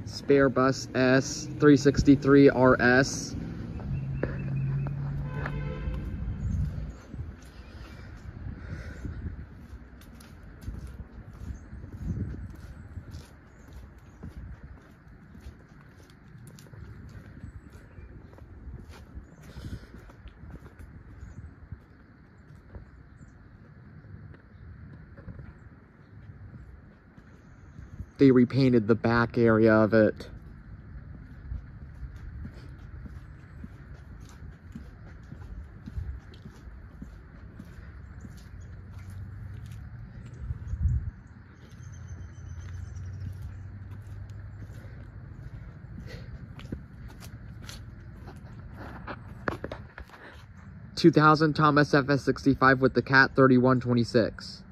spare bus RS363S. They repainted the back area of it. '2000 Thomas FS65 with the CAT 3126.